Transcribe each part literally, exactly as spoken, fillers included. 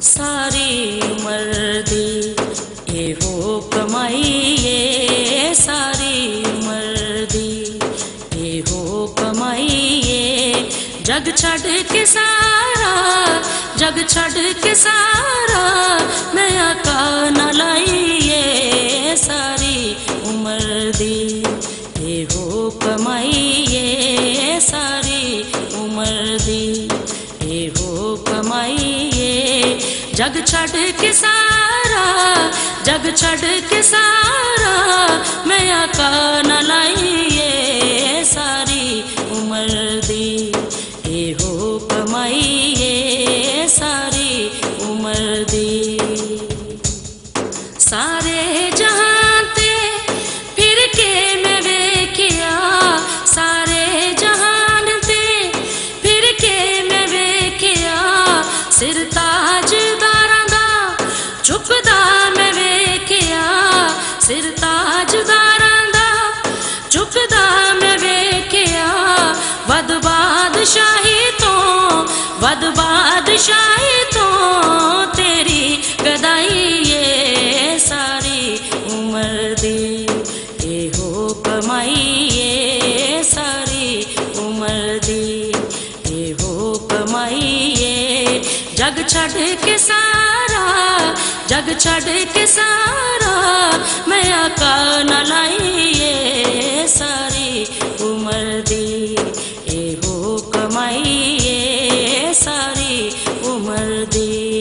सारी उम्र दी ये हो कमाइए, सारी उम्र दी ये हो कमाइए। जग छड़ के सारा, जग छड़ के सारा मैं आका न लाइए, सारी उम्र दी ये हो कमाइए, सारी उम्र दी ये हो कमाइए। जग छड़ के सारा, जग छड़ के सारा मैं आका न लाइए, सारी उम्र दी ये हो कमाइए, सारी उम्र दी। सारे जहां ते फिर के मैं वेखिया, सारे जहान ते फिर के मैं वेखिया। सिर ताजदारां दा झुकदा मैं वेखिया, सिर ताजदारां दा झुकदा मैं वेखिया। वद बादशाही तो, वद बादशाही तो तेरी गदाई ये, सारी उम्र दी ये हो कमाइए, सारी उम्र दी ये हो कमाइए। जग छड़ के सारा, जग छड़ के सारा मैं आका न लाइए, सारी उम्र दी ये हो कमाइए, सारी उम्र दी।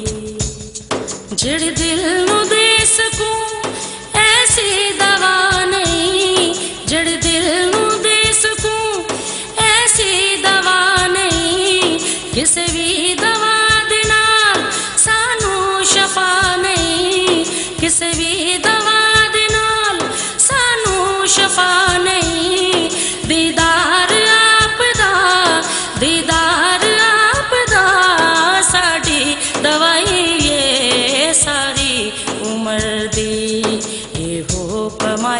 जिड़ दिल नू दे सकूं ऐसी दवा नहीं, जिड़ दिल नू दे सकूं ऐसी दवा नहीं। किसी भी दवा दे नाल सानू शफा नहीं, किसी भी दवा दे नाल सानू शफा नहीं। दीदार आप दा, दीदार आप दा साडी दवाई ये, सारी उम्र दी ये हो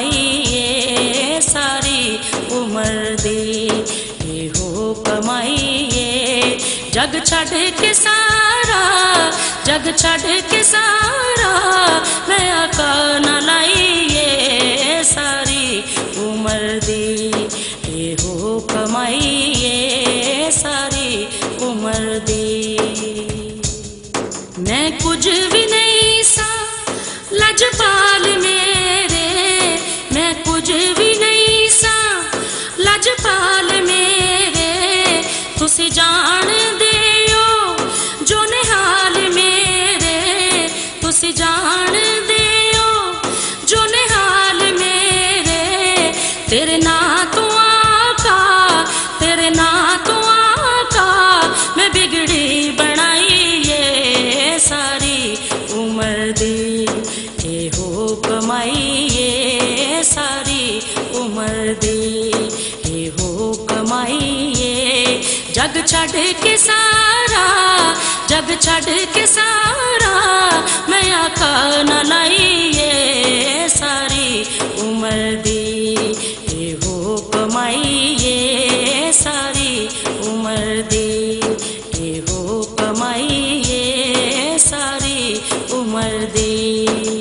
कमाइए, सारी उम्र दी ये हो कमाइए। जग छड़ के सारा, जग छड़ के सारा मैं आका न लाइए, सारी उम्र दी ये हो कमाइए, सारी उम्र दी। मैं कुछ भी नहीं सा लजपाल मेरे, मैं कुछ भी नहीं सा लजपाल मेरे। तुसी जान दियो जो निहाल मेरे, तुसी जान दियो जो निहाल मेरे। तेरे नात तो आका, तेरे नात तो आका मैं बिगड़ी बनाइए, सारी उम्र दी ये हो कमाइए, सारी उम्र दी ये हो कमाइए। जग छड़ के सारा, जग छड़ के सारा मैं आका न लाइए, सारी उम्र दी ये हो कमाइए, सारी उम्र दी ये हो कमाइए, सारी उम्र दी।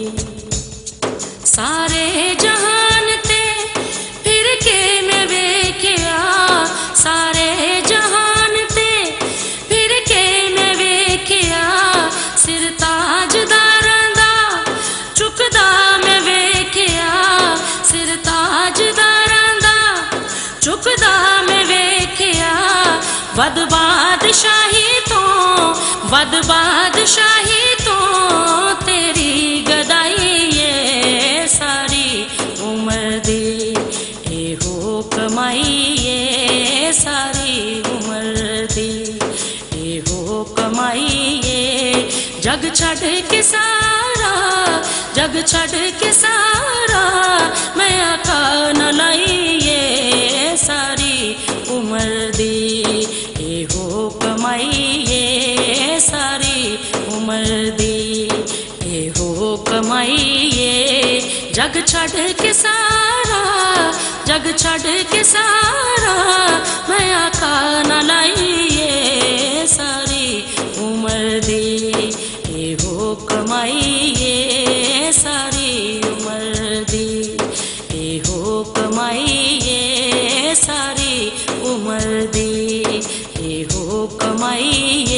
सारे जहान ते फिर के मैं वेखिया, सारे जहान ते फिर के मैं वेखिया। सिर ताजदारां दा झुकदा मैं वेखिया, सिर ताजदारां दा झुकदा मैं वेखिया। वद बादशाही तो, वद बादशाही तो तेरी गदाई ये, सारी उम्र दी ये हो कमाइए, सारी उम्र दी ये हो कमाइए। जग छड़ के सारा, जग छड़ के सारा मैं आका न लाइए, सारी उम्र दी ये हो कमाइए, सारी उम्र दी ये हो कमाइए। जग छड़ के सारा, जग छड़ के सारा मैं आका न लाइए, सारी उम्र दी दे, ए हो कमाई